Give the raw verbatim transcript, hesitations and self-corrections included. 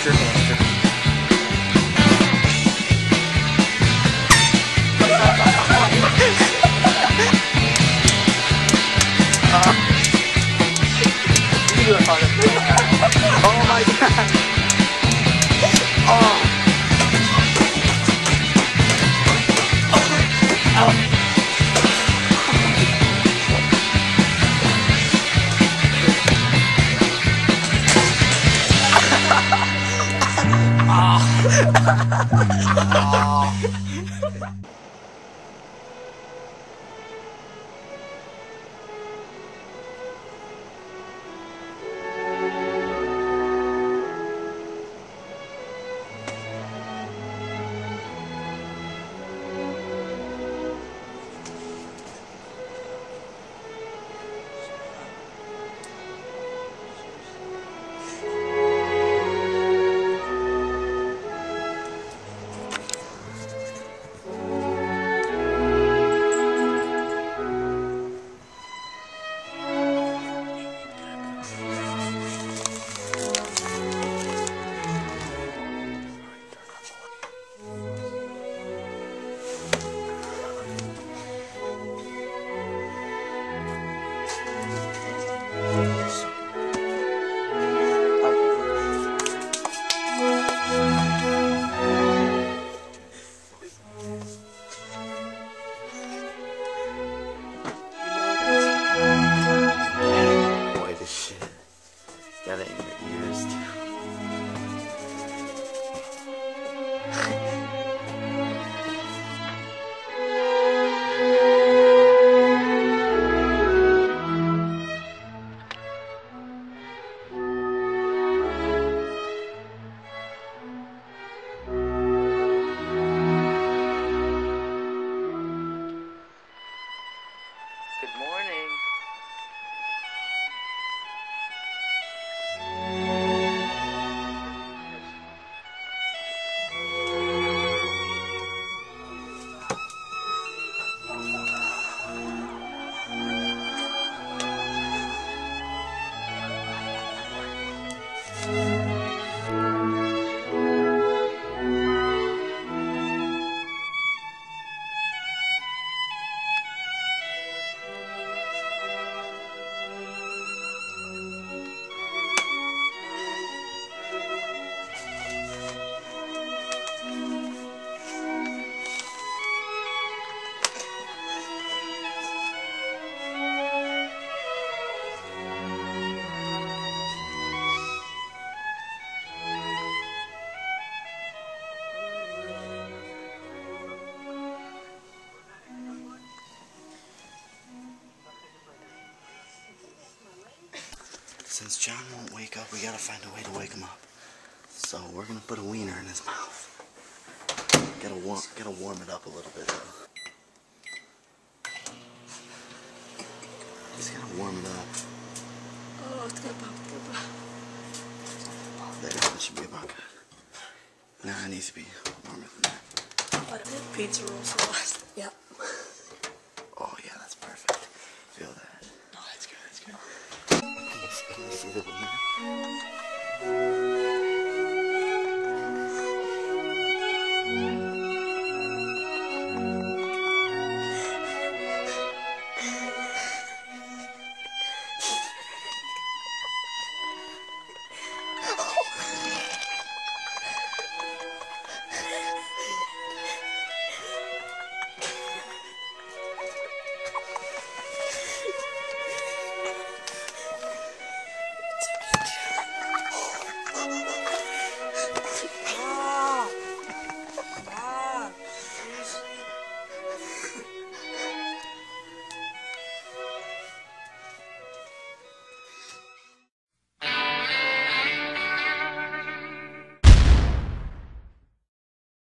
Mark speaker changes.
Speaker 1: your hamster. uh, you can do it harder. Oh my god. Oh.
Speaker 2: Got it in your ears too. Good morning. Since John won't wake up, we gotta find a way to wake him up. So we're gonna put a wiener in his mouth. Gotta warm, gotta warm it up a little bit though. Just gotta warm it up.
Speaker 3: Oh, it's gonna pop, it's gonna pop.
Speaker 2: There, that should be about good. Nah, it needs to be warmer than that.
Speaker 3: What a pizza roll sauce. Yep.
Speaker 2: Oh yeah, that's perfect. Feel that.
Speaker 3: Oh, that's good, that's good.
Speaker 2: Can you see the wiener?